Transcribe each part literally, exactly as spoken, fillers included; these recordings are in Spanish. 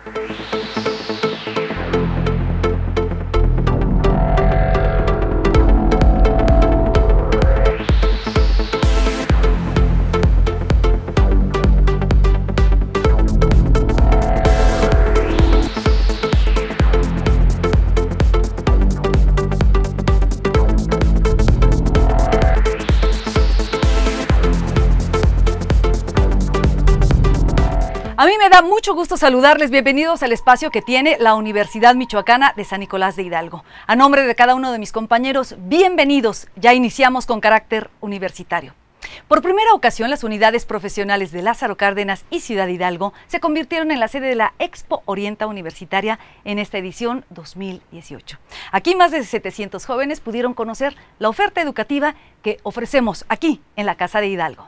A mí me da mucho gusto saludarles, bienvenidos al espacio que tiene la Universidad Michoacana de San Nicolás de Hidalgo. A nombre de cada uno de mis compañeros, bienvenidos, ya iniciamos con carácter universitario. Por primera ocasión, las unidades profesionales de Lázaro Cárdenas y Ciudad Hidalgo se convirtieron en la sede de la Expo Orienta Universitaria en esta edición dos mil dieciocho. Aquí más de setecientos jóvenes pudieron conocer la oferta educativa que ofrecemos aquí en la Casa de Hidalgo.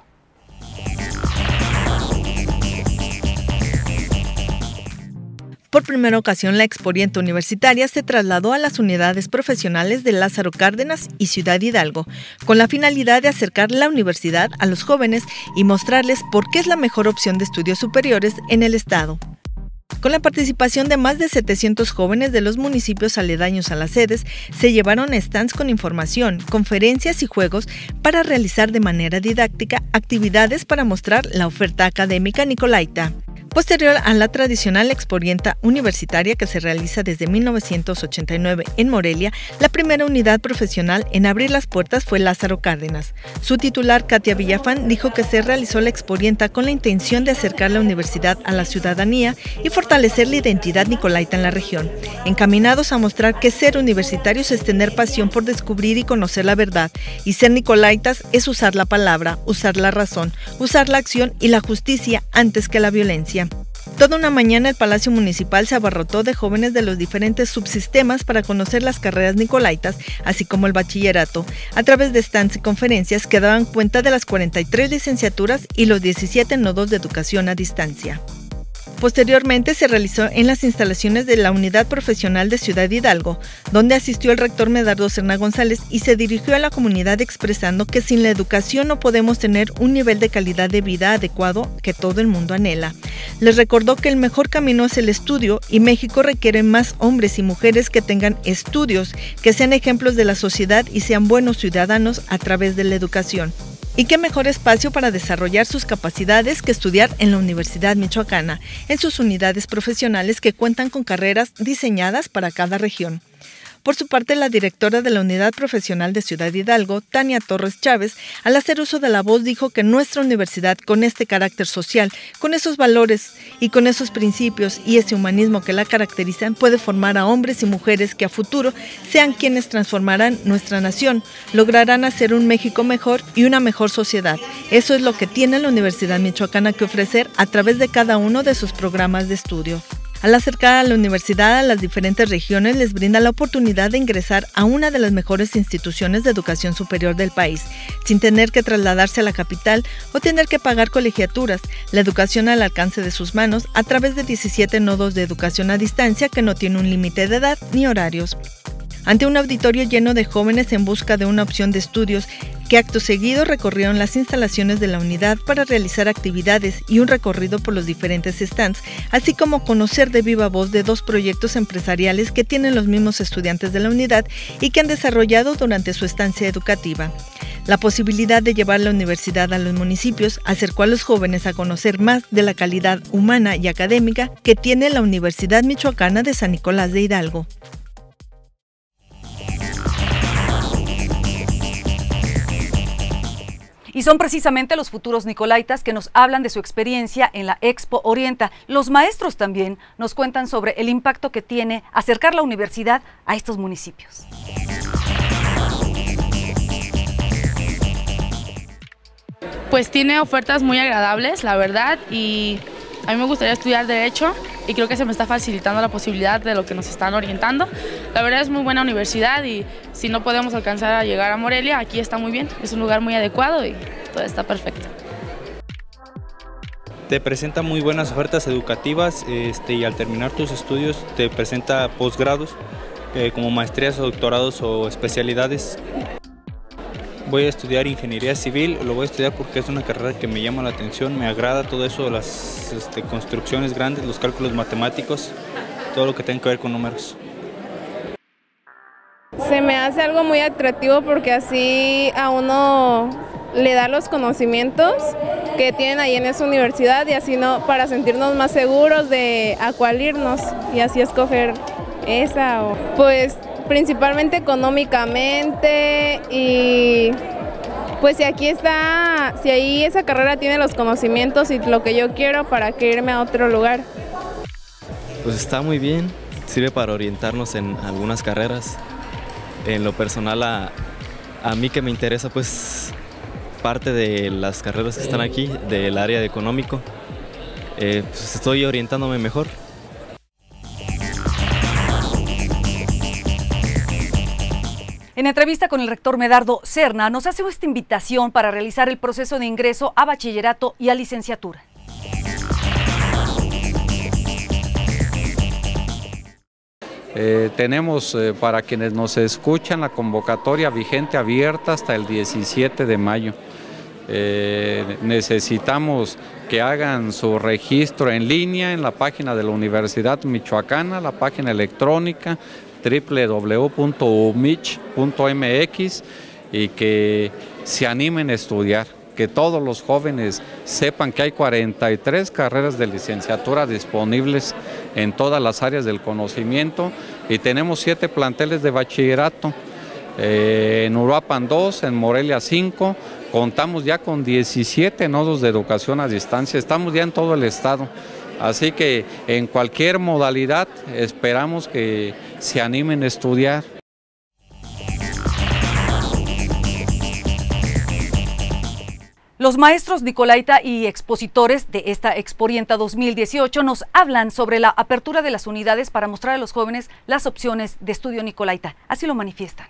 Por primera ocasión, la Expo Orienta Universitaria se trasladó a las unidades profesionales de Lázaro Cárdenas y Ciudad Hidalgo, con la finalidad de acercar la universidad a los jóvenes y mostrarles por qué es la mejor opción de estudios superiores en el estado. Con la participación de más de setecientos jóvenes de los municipios aledaños a las sedes, se llevaron stands con información, conferencias y juegos para realizar de manera didáctica actividades para mostrar la oferta académica nicolaita. Posterior a la tradicional Expo Orienta Universitaria que se realiza desde mil novecientos ochenta y nueve en Morelia, la primera unidad profesional en abrir las puertas fue Lázaro Cárdenas. Su titular, Katia Villafán, dijo que se realizó la Expo Orienta con la intención de acercar la universidad a la ciudadanía y fortalecer la identidad nicolaita en la región, encaminados a mostrar que ser universitarios es tener pasión por descubrir y conocer la verdad, y ser nicolaitas es usar la palabra, usar la razón, usar la acción y la justicia antes que la violencia. Toda una mañana el Palacio Municipal se abarrotó de jóvenes de los diferentes subsistemas para conocer las carreras nicolaitas, así como el bachillerato, a través de stands y conferencias que daban cuenta de las cuarenta y tres licenciaturas y los diecisiete nodos de educación a distancia. Posteriormente se realizó en las instalaciones de la Unidad Profesional de Ciudad Hidalgo, donde asistió el rector Medardo Serna González y se dirigió a la comunidad expresando que sin la educación no podemos tener un nivel de calidad de vida adecuado que todo el mundo anhela. Les recordó que el mejor camino es el estudio y México requiere más hombres y mujeres que tengan estudios, que sean ejemplos de la sociedad y sean buenos ciudadanos a través de la educación. Y qué mejor espacio para desarrollar sus capacidades que estudiar en la Universidad Michoacana, en sus unidades profesionales que cuentan con carreras diseñadas para cada región. Por su parte, la directora de la Unidad Profesional de Ciudad Hidalgo, Tania Torres Chávez, al hacer uso de la voz dijo que nuestra universidad, con este carácter social, con esos valores y con esos principios y ese humanismo que la caracterizan, puede formar a hombres y mujeres que a futuro sean quienes transformarán nuestra nación, lograrán hacer un México mejor y una mejor sociedad. Eso es lo que tiene la Universidad Michoacana que ofrecer a través de cada uno de sus programas de estudio. Al acercar a la universidad a las diferentes regiones, les brinda la oportunidad de ingresar a una de las mejores instituciones de educación superior del país, sin tener que trasladarse a la capital o tener que pagar colegiaturas. La educación al alcance de sus manos a través de diecisiete nodos de educación a distancia que no tiene un límite de edad ni horarios. Ante un auditorio lleno de jóvenes en busca de una opción de estudios, que acto seguido recorrieron las instalaciones de la unidad para realizar actividades y un recorrido por los diferentes stands, así como conocer de viva voz de dos proyectos empresariales que tienen los mismos estudiantes de la unidad y que han desarrollado durante su estancia educativa. La posibilidad de llevar la universidad a los municipios acercó a los jóvenes a conocer más de la calidad humana y académica que tiene la Universidad Michoacana de San Nicolás de Hidalgo. Y son precisamente los futuros nicolaitas que nos hablan de su experiencia en la Expo Orienta. Los maestros también nos cuentan sobre el impacto que tiene acercar la universidad a estos municipios. Pues tiene ofertas muy agradables, la verdad, y a mí me gustaría estudiar Derecho y creo que se me está facilitando la posibilidad de lo que nos están orientando. La verdad es muy buena universidad y si no podemos alcanzar a llegar a Morelia, aquí está muy bien, es un lugar muy adecuado y todo está perfecto. Te presenta muy buenas ofertas educativas este, y al terminar tus estudios te presenta posgrados eh, como maestrías o doctorados o especialidades. Voy a estudiar ingeniería civil, lo voy a estudiar porque es una carrera que me llama la atención, me agrada todo eso, las este, construcciones grandes, los cálculos matemáticos, todo lo que tenga que ver con números. Se me hace algo muy atractivo porque así a uno le da los conocimientos que tienen ahí en esa universidad y así no, para sentirnos más seguros de a cuál irnos y así escoger esa o pues principalmente económicamente y pues si aquí está, si ahí esa carrera tiene los conocimientos y lo que yo quiero, ¿para qué irme a otro lugar? Pues está muy bien, sirve para orientarnos en algunas carreras. En lo personal a, a mí que me interesa pues parte de las carreras que están aquí, del área de económico, eh, pues estoy orientándome mejor. En entrevista con el rector Medardo Serna, nos hace esta invitación para realizar el proceso de ingreso a bachillerato y a licenciatura. Eh, tenemos eh, para quienes nos escuchan la convocatoria vigente abierta hasta el diecisiete de mayo. Eh, necesitamos que hagan su registro en línea en la página de la Universidad Michoacana, la página electrónica doble u doble u doble u punto u mich punto m x y que se animen a estudiar, que todos los jóvenes sepan que hay cuarenta y tres carreras de licenciatura disponibles en todas las áreas del conocimiento y tenemos siete planteles de bachillerato, eh, en Uruapan dos, en Morelia cinco, contamos ya con diecisiete nodos de educación a distancia, estamos ya en todo el estado. Así que en cualquier modalidad esperamos que se animen a estudiar. Los maestros nicolaita y expositores de esta Exporienta dos mil dieciocho nos hablan sobre la apertura de las unidades para mostrar a los jóvenes las opciones de estudio nicolaita. Así lo manifiestan.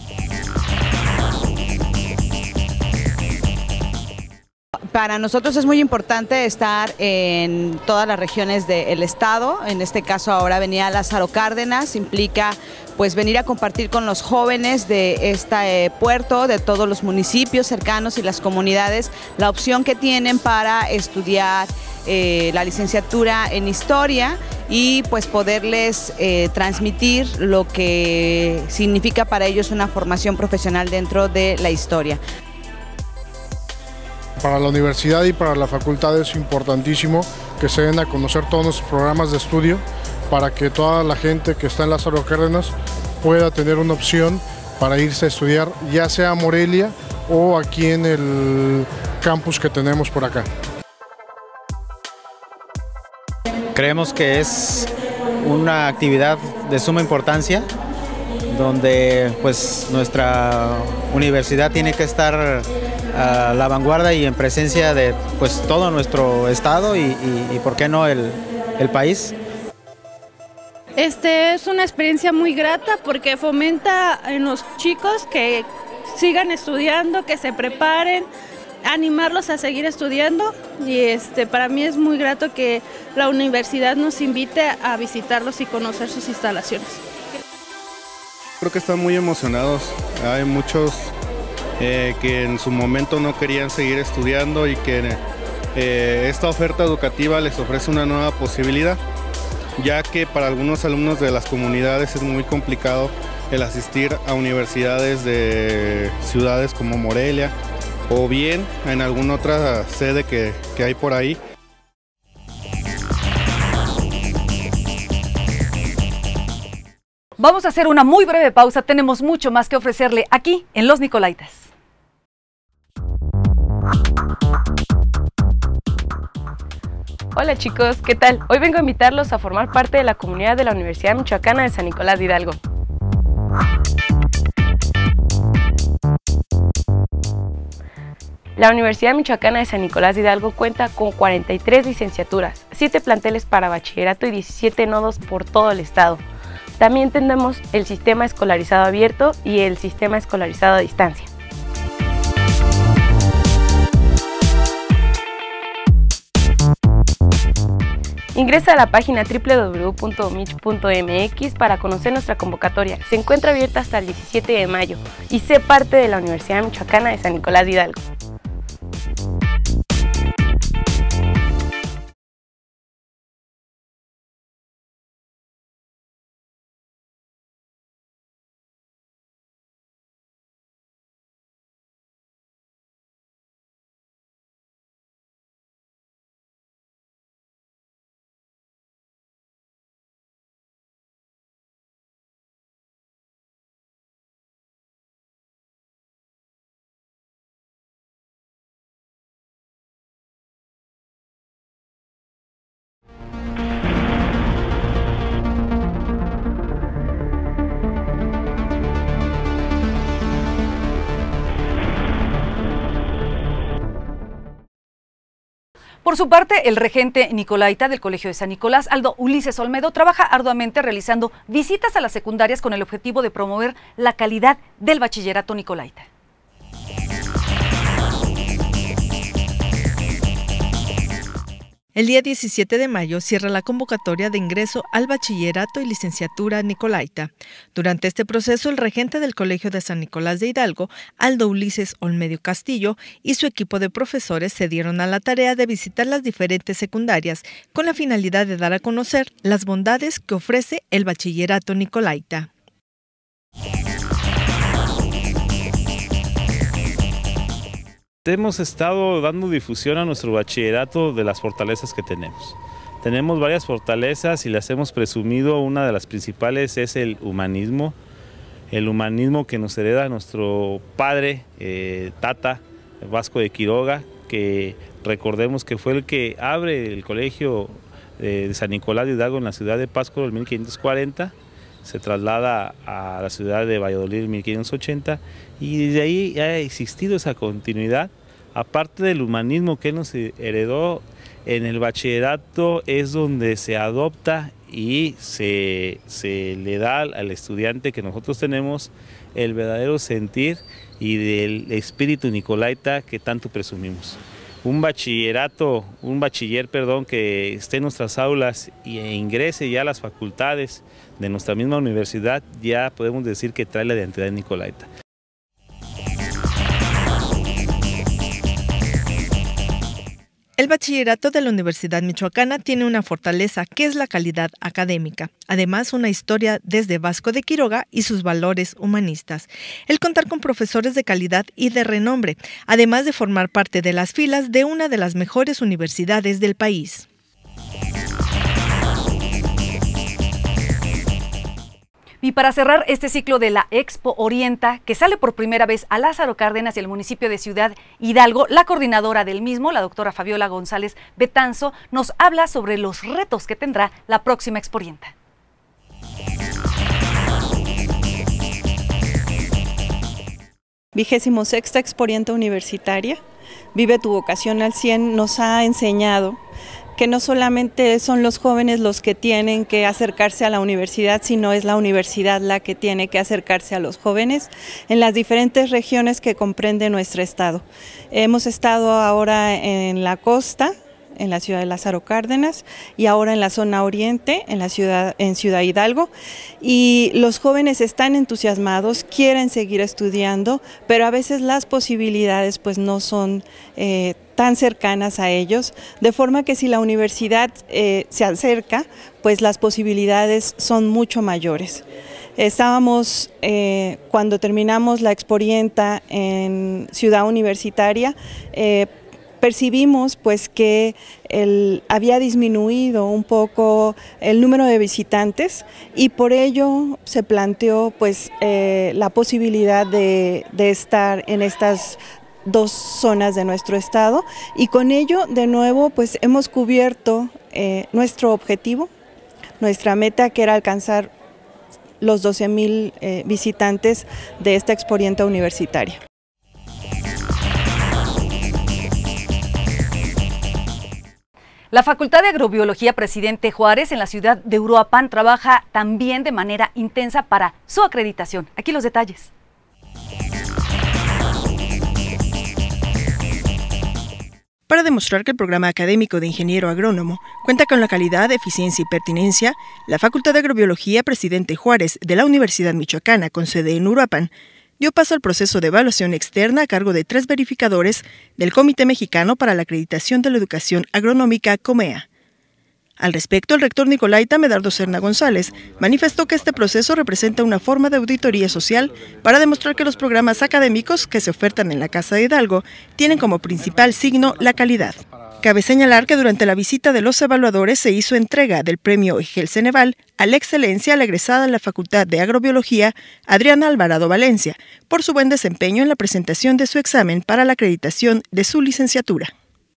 Para nosotros es muy importante estar en todas las regiones del estado, en este caso ahora venía Lázaro Cárdenas, implica pues venir a compartir con los jóvenes de este eh, puerto, de todos los municipios cercanos y las comunidades, la opción que tienen para estudiar eh, la licenciatura en historia y pues poderles eh, transmitir lo que significa para ellos una formación profesional dentro de la historia. Para la universidad y para la facultad es importantísimo que se den a conocer todos nuestros programas de estudio para que toda la gente que está en Lázaro Cárdenas pueda tener una opción para irse a estudiar, ya sea a Morelia o aquí en el campus que tenemos por acá. Creemos que es una actividad de suma importancia donde pues nuestra universidad tiene que estar a la vanguardia y en presencia de pues todo nuestro estado y, y, y por qué no el, el país. Este es una experiencia muy grata porque fomenta en los chicos que sigan estudiando, que se preparen, animarlos a seguir estudiando y este para mí es muy grato que la universidad nos invite a visitarlos y conocer sus instalaciones. Creo que están muy emocionados, hay muchos eh, que en su momento no querían seguir estudiando y que eh, esta oferta educativa les ofrece una nueva posibilidad, ya que para algunos alumnos de las comunidades es muy complicado el asistir a universidades de ciudades como Morelia o bien en alguna otra sede que, que hay por ahí. Vamos a hacer una muy breve pausa, tenemos mucho más que ofrecerle aquí en Los Nicolaitas. Hola chicos, ¿qué tal? Hoy vengo a invitarlos a formar parte de la comunidad de la Universidad Michoacana de San Nicolás de Hidalgo. La Universidad Michoacana de San Nicolás de Hidalgo cuenta con cuarenta y tres licenciaturas, siete planteles para bachillerato y diecisiete nodos por todo el estado. También tenemos el sistema escolarizado abierto y el sistema escolarizado a distancia. Ingresa a la página doble u doble u doble u punto mich punto m x para conocer nuestra convocatoria. Se encuentra abierta hasta el diecisiete de mayo y sé parte de la Universidad Michoacana de San Nicolás de Hidalgo. Por su parte, el regente nicolaita del Colegio de San Nicolás, Aldo Ulises Olmedo, trabaja arduamente realizando visitas a las secundarias con el objetivo de promover la calidad del bachillerato nicolaita. El día diecisiete de mayo cierra la convocatoria de ingreso al bachillerato y licenciatura nicolaita. Durante este proceso, el regente del Colegio de San Nicolás de Hidalgo, Aldo Ulises Olmedo Castillo, y su equipo de profesores se dieron a la tarea de visitar las diferentes secundarias con la finalidad de dar a conocer las bondades que ofrece el bachillerato nicolaita. Hemos estado dando difusión a nuestro bachillerato de las fortalezas que tenemos. Tenemos varias fortalezas y las hemos presumido. Una de las principales es el humanismo, el humanismo que nos hereda nuestro padre, eh, Tata Vasco de Quiroga, que recordemos que fue el que abre el colegio eh, de San Nicolás de Hidalgo en la ciudad de Pátzcuaro en mil quinientos cuarenta, se traslada a la ciudad de Valladolid en mil quinientos ochenta y desde ahí ha existido esa continuidad. Aparte del humanismo que él nos heredó, en el bachillerato es donde se adopta y se, se le da al estudiante que nosotros tenemos el verdadero sentir y del espíritu nicolaita que tanto presumimos. Un bachillerato, un bachiller, perdón, que esté en nuestras aulas e ingrese ya a las facultades de nuestra misma universidad, ya podemos decir que trae la identidad nicolaita. El bachillerato de la Universidad Michoacana tiene una fortaleza que es la calidad académica, además una historia desde Vasco de Quiroga y sus valores humanistas, el contar con profesores de calidad y de renombre, además de formar parte de las filas de una de las mejores universidades del país. Y para cerrar este ciclo de la Expo Orienta, que sale por primera vez a Lázaro Cárdenas y el municipio de Ciudad Hidalgo, la coordinadora del mismo, la doctora Fabiola González Betanzo, nos habla sobre los retos que tendrá la próxima Expo Orienta. Vigésimo sexta Expo Orienta Universitaria, Vive tu vocación al cien, nos ha enseñado que no solamente son los jóvenes los que tienen que acercarse a la universidad, sino es la universidad la que tiene que acercarse a los jóvenes en las diferentes regiones que comprende nuestro estado. Hemos estado ahora en la costa, en la ciudad de Lázaro Cárdenas, y ahora en la zona oriente, en la ciudad, en Ciudad Hidalgo, y los jóvenes están entusiasmados, quieren seguir estudiando, pero a veces las posibilidades pues no son eh, tan cercanas a ellos, de forma que si la universidad eh, se acerca, pues las posibilidades son mucho mayores. Estábamos, eh, cuando terminamos la Expo Orienta en Ciudad Universitaria, eh, percibimos pues que el, había disminuido un poco el número de visitantes y por ello se planteó pues eh, la posibilidad de, de estar en estas dos zonas de nuestro estado y con ello de nuevo pues hemos cubierto eh, nuestro objetivo, nuestra meta que era alcanzar los doce mil eh, visitantes de esta Expo Orienta Universitaria. La Facultad de Agrobiología Presidente Juárez en la ciudad de Uruapan trabaja también de manera intensa para su acreditación. Aquí los detalles. Para demostrar que el programa académico de ingeniero agrónomo cuenta con la calidad, eficiencia y pertinencia, la Facultad de Agrobiología Presidente Juárez de la Universidad Michoacana, con sede en Uruapan, dio paso al proceso de evaluación externa a cargo de tres verificadores del Comité Mexicano para la Acreditación de la Educación Agronómica, COMEA. Al respecto, el rector nicolaita Medardo Serna González manifestó que este proceso representa una forma de auditoría social para demostrar que los programas académicos que se ofertan en la Casa de Hidalgo tienen como principal signo la calidad. Cabe señalar que durante la visita de los evaluadores se hizo entrega del premio Egel Ceneval a la excelencia a la egresada de la Facultad de Agrobiología, Adriana Alvarado Valencia, por su buen desempeño en la presentación de su examen para la acreditación de su licenciatura.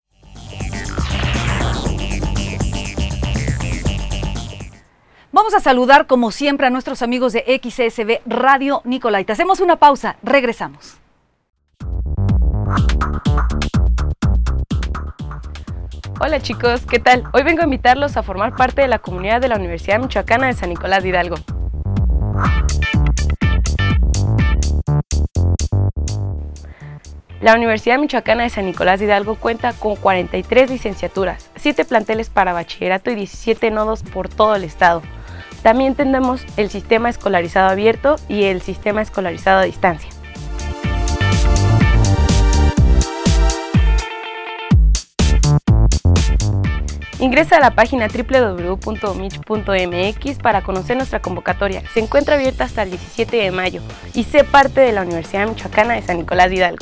Vamos a saludar como siempre a nuestros amigos de X S B Radio Nicolaita. Hacemos una pausa, regresamos. Hola chicos, ¿qué tal? Hoy vengo a invitarlos a formar parte de la comunidad de la Universidad Michoacana de San Nicolás de Hidalgo. La Universidad Michoacana de San Nicolás de Hidalgo cuenta con cuarenta y tres licenciaturas, siete planteles para bachillerato y diecisiete nodos por todo el estado. También tenemos el sistema escolarizado abierto y el sistema escolarizado a distancia. Ingresa a la página doble u doble u doble u punto mich punto m x para conocer nuestra convocatoria. Se encuentra abierta hasta el diecisiete de mayo y sé parte de la Universidad Michoacana de San Nicolás de Hidalgo.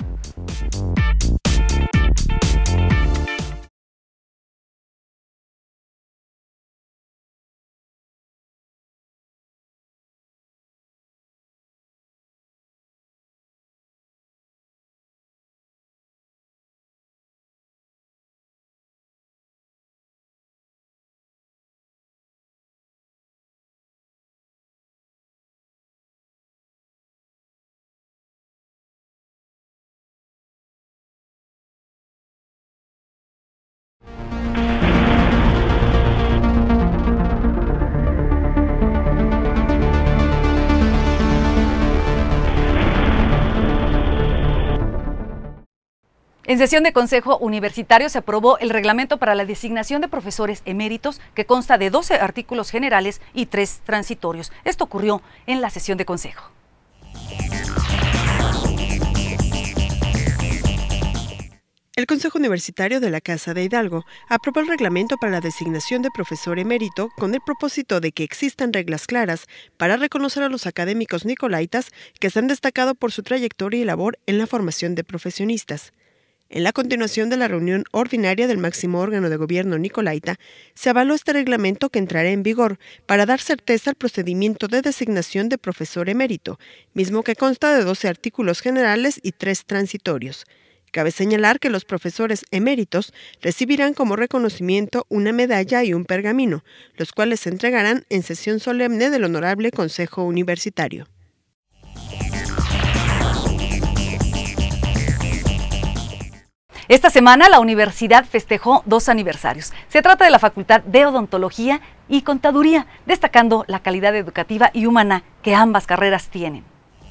En sesión de Consejo Universitario se aprobó el reglamento para la designación de profesores eméritos que consta de doce artículos generales y tres transitorios. Esto ocurrió en la sesión de Consejo. El Consejo Universitario de la Casa de Hidalgo aprobó el reglamento para la designación de profesor emérito con el propósito de que existan reglas claras para reconocer a los académicos nicolaitas que se han destacado por su trayectoria y labor en la formación de profesionistas. En la continuación de la reunión ordinaria del máximo órgano de gobierno nicolaita, se avaló este reglamento que entrará en vigor para dar certeza al procedimiento de designación de profesor emérito, mismo que consta de doce artículos generales y tres transitorios. Cabe señalar que los profesores eméritos recibirán como reconocimiento una medalla y un pergamino, los cuales se entregarán en sesión solemne del Honorable Consejo Universitario. Esta semana la universidad festejó dos aniversarios. Se trata de la Facultad de Odontología y Contaduría, destacando la calidad educativa y humana que ambas carreras tienen.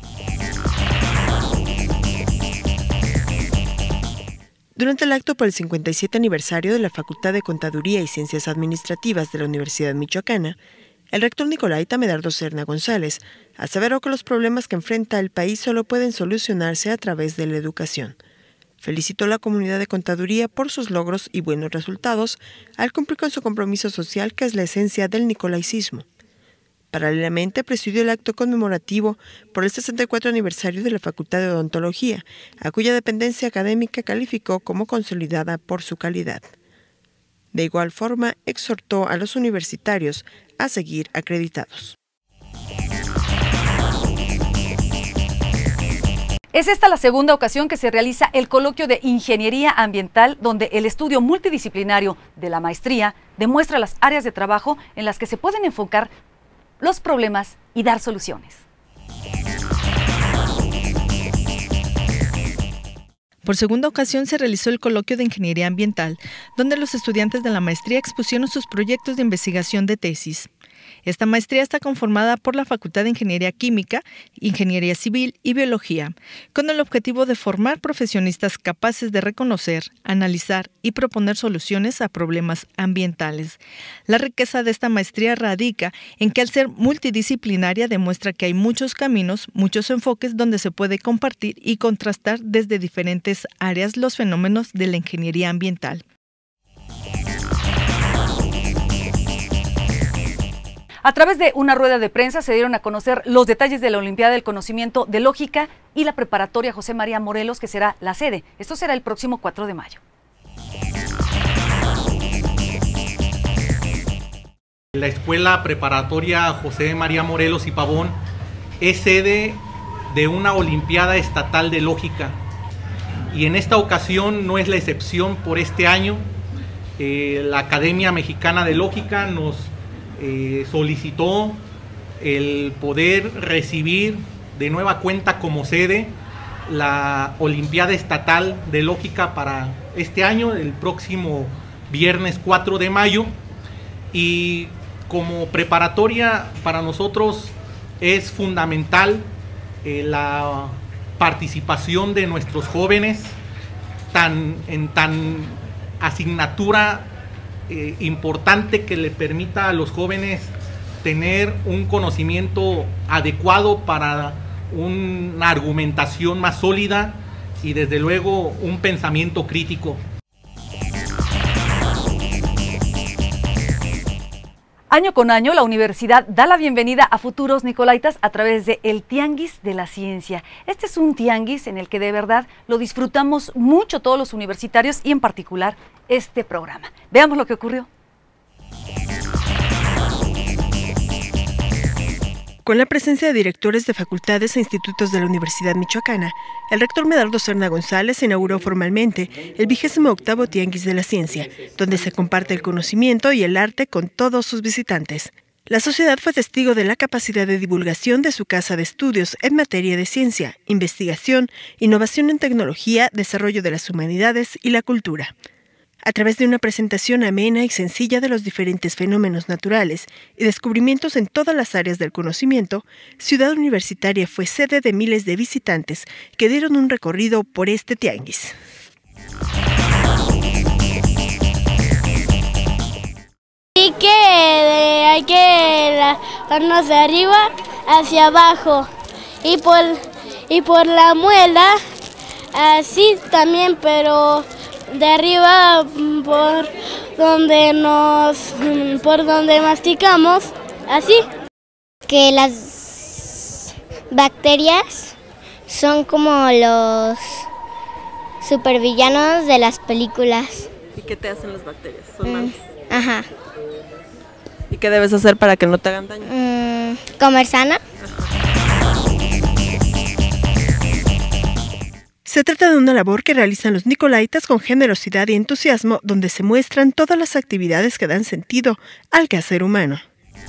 Durante el acto por el cincuenta y siete aniversario de la Facultad de Contaduría y Ciencias Administrativas de la Universidad Michoacana, el rector nicolaita Medardo Serna González aseveró que los problemas que enfrenta el país solo pueden solucionarse a través de la educación. Felicitó a la comunidad de contaduría por sus logros y buenos resultados al cumplir con su compromiso social, que es la esencia del nicolaicismo. Paralelamente, presidió el acto conmemorativo por el sesenta y cuatro aniversario de la Facultad de Odontología, a cuya dependencia académica calificó como consolidada por su calidad. De igual forma, exhortó a los universitarios a seguir acreditados. Es esta la segunda ocasión que se realiza el coloquio de Ingeniería Ambiental, donde el estudio multidisciplinario de la maestría demuestra las áreas de trabajo en las que se pueden enfocar los problemas y dar soluciones. Por segunda ocasión se realizó el coloquio de Ingeniería Ambiental, donde los estudiantes de la maestría expusieron sus proyectos de investigación de tesis. Esta maestría está conformada por la Facultad de Ingeniería Química, Ingeniería Civil y Biología, con el objetivo de formar profesionistas capaces de reconocer, analizar y proponer soluciones a problemas ambientales. La riqueza de esta maestría radica en que al ser multidisciplinaria demuestra que hay muchos caminos, muchos enfoques donde se puede compartir y contrastar desde diferentes áreas los fenómenos de la ingeniería ambiental. A través de una rueda de prensa se dieron a conocer los detalles de la Olimpiada del Conocimiento de Lógica y la preparatoria José María Morelos, que será la sede. Esto será el próximo cuatro de mayo. La Escuela Preparatoria José María Morelos y Pavón es sede de una Olimpiada Estatal de Lógica. Y en esta ocasión no es la excepción por este año. Eh, la Academia Mexicana de Lógica nos Eh, solicitó el poder recibir de nueva cuenta como sede la Olimpiada Estatal de Lógica para este año, el próximo viernes cuatro de mayo, y como preparatoria para nosotros es fundamental eh, la participación de nuestros jóvenes tan, en tan asignatura Eh, importante que le permita a los jóvenes tener un conocimiento adecuado para una argumentación más sólida y desde luego un pensamiento crítico. Año con año, la universidad da la bienvenida a futuros nicolaitas a través de el Tianguis de la Ciencia. Este es un tianguis en el que de verdad lo disfrutamos mucho todos los universitarios y en particular este programa. Veamos lo que ocurrió. Con la presencia de directores de facultades e institutos de la Universidad Michoacana, el rector Medardo Serna González inauguró formalmente el vigésimo octavo Tianguis de la Ciencia, donde se comparte el conocimiento y el arte con todos sus visitantes. La sociedad fue testigo de la capacidad de divulgación de su casa de estudios en materia de ciencia, investigación, innovación en tecnología, desarrollo de las humanidades y la cultura. A través de una presentación amena y sencilla de los diferentes fenómenos naturales y descubrimientos en todas las áreas del conocimiento, Ciudad Universitaria fue sede de miles de visitantes que dieron un recorrido por este tianguis. Y que eh, hay que irnos de arriba hacia abajo y por, y por la muela así también, pero de arriba por donde nos por donde masticamos, así. Que las bacterias son como los supervillanos de las películas. ¿Y qué te hacen las bacterias? ¿Son malas? Mm, ajá. ¿Y qué debes hacer para que no te hagan daño? Mm, comer sana. Se trata de una labor que realizan los nicolaitas con generosidad y entusiasmo, donde se muestran todas las actividades que dan sentido al quehacer humano.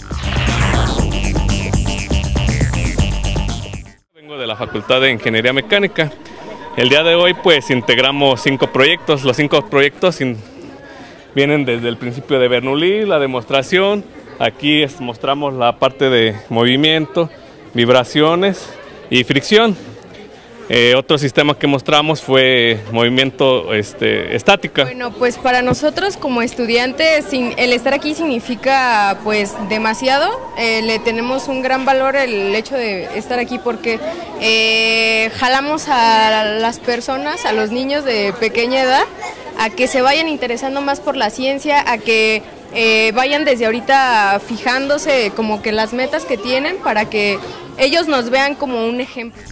Vengo de la Facultad de Ingeniería Mecánica. El día de hoy pues integramos cinco proyectos. Los cinco proyectos in, vienen desde el principio de Bernoulli, la demostración. Aquí es, mostramos la parte de movimiento, vibraciones y fricción. Eh, otro sistema que mostramos fue movimiento este, estática. Bueno, pues para nosotros como estudiantes el estar aquí significa pues demasiado. Eh, le tenemos un gran valor el hecho de estar aquí porque eh, jalamos a las personas, a los niños de pequeña edad, a que se vayan interesando más por la ciencia, a que eh, vayan desde ahorita fijándose como que las metas que tienen para que ellos nos vean como un ejemplo.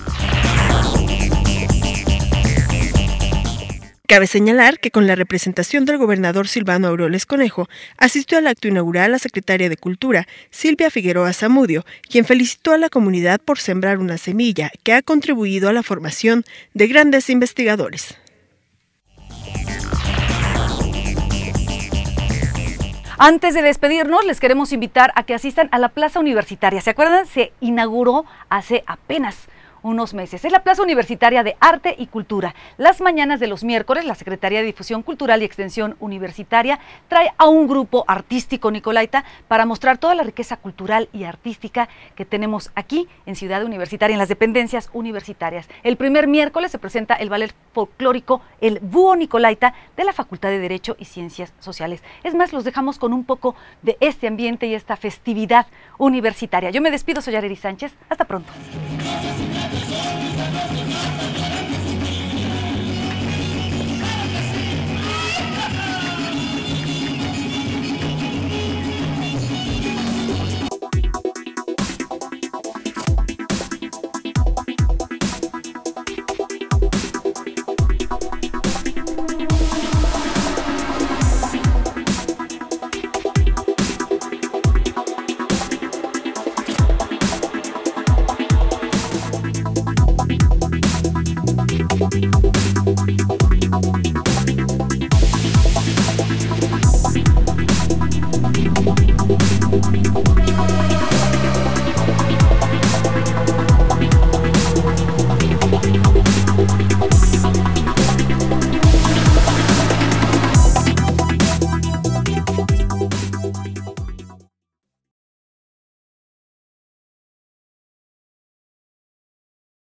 Cabe señalar que con la representación del gobernador Silvano Aureoles Conejo, asistió al acto inaugural la secretaria de Cultura, Silvia Figueroa Zamudio, quien felicitó a la comunidad por sembrar una semilla que ha contribuido a la formación de grandes investigadores. Antes de despedirnos, les queremos invitar a que asistan a la Plaza Universitaria. ¿Se acuerdan? Se inauguró hace apenas unos meses. Es la Plaza Universitaria de Arte y Cultura. Las mañanas de los miércoles, la Secretaría de Difusión Cultural y Extensión Universitaria trae a un grupo artístico nicolaita para mostrar toda la riqueza cultural y artística que tenemos aquí en Ciudad Universitaria, en las dependencias universitarias. El primer miércoles se presenta el ballet folclórico El Búho Nicolaita de la Facultad de Derecho y Ciencias Sociales. Es más, los dejamos con un poco de este ambiente y esta festividad universitaria. Yo me despido, soy Arely Sánchez. Hasta pronto.